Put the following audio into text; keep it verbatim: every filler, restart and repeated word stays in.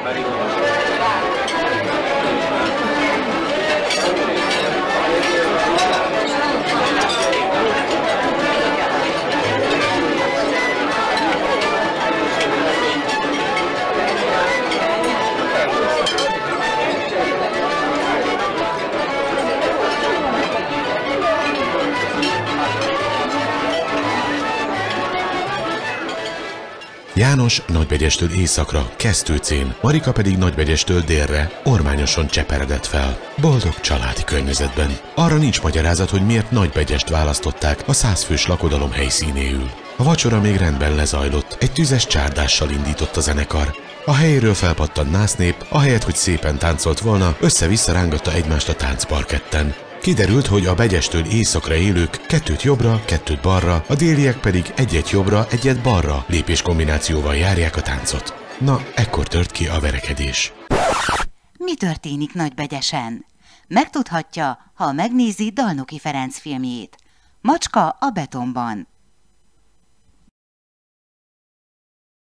János Nagybegyestől északra, Keszthőcén, Marika pedig Nagybegyestől délre, Ormányoson cseperedett fel. Boldog családi környezetben. Arra nincs magyarázat, hogy miért Nagybegyest választották a százfős lakodalom helyszínéül. A vacsora még rendben lezajlott, egy tüzes csárdással indított a zenekar. A helyéről felpattant násznép, ahelyett, hogy szépen táncolt volna, össze-vissza rángatta egymást a táncparketten. Kiderült, hogy a Begyestől északra élők kettőt jobbra, kettőt balra, a déliek pedig egyet jobbra, egyet balra lépés kombinációval járják a táncot. Na, ekkor tört ki a verekedés. Mi történik Nagybegyesen? Megtudhatja, ha megnézi Dalnoki Ferenc filmjét. Macska a betonban.